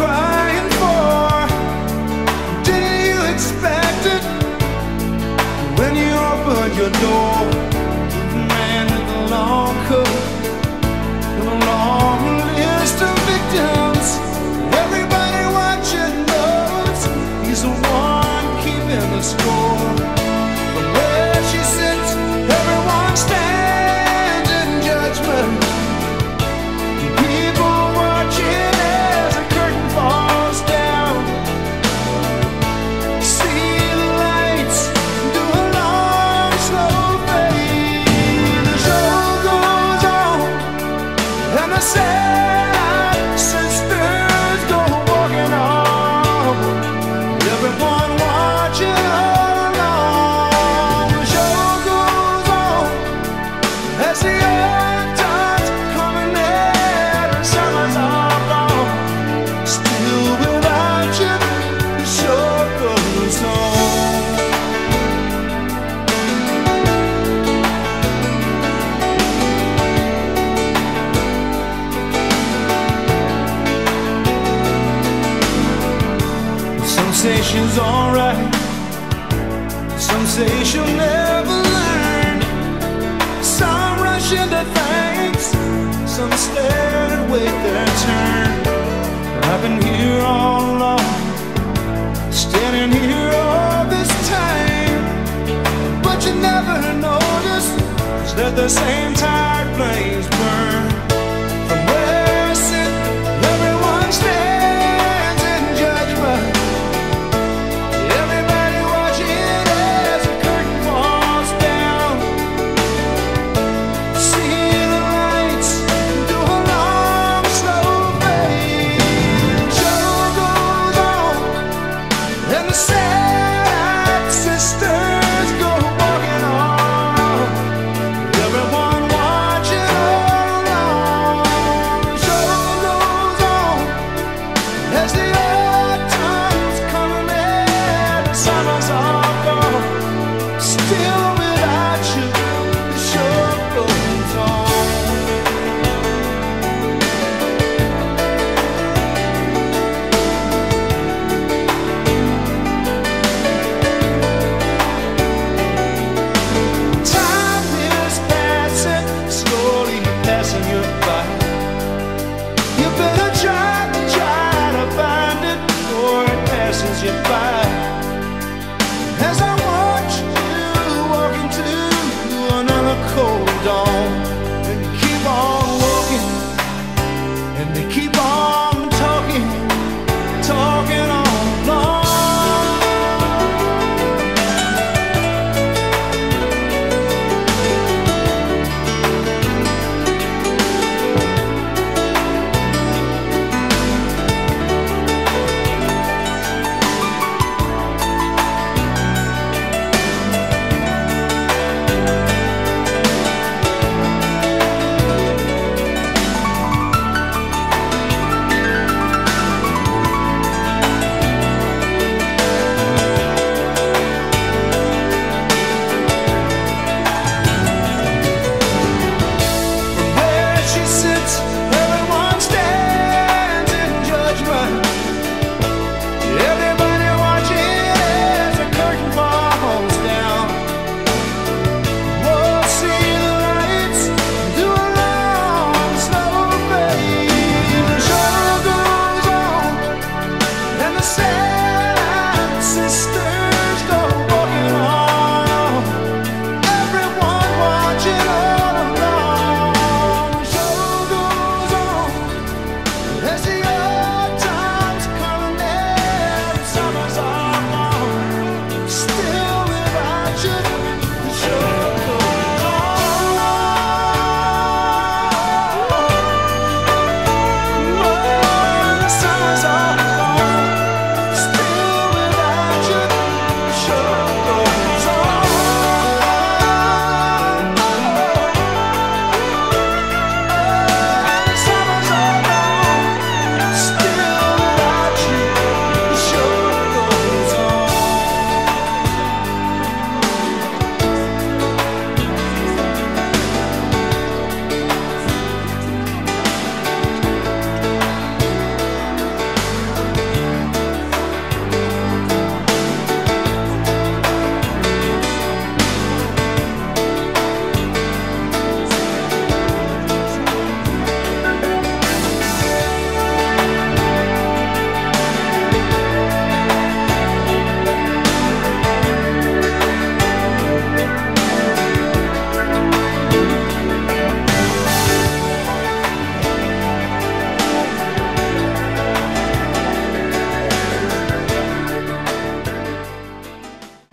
crying for? Didn't you expect it when you opened your door? The man with the long coat and a long list of victims. Everybody watching knows he's the one keeping the score. From where she sits, everyone stands in judgment. People watching as the curtain falls down. See the lights do a long, slow fade. The show goes on, and the sad sisters go walking on. Everyone watching all along. The show goes on as the earth tides coming in and summers are gone. Still without you, the show goes on. Some say she's alright, some say she'll never learn. Some rush into things, some stand and wait their turn. I've been here all along, standing here all this time, but you never notice that the same tired flames burn.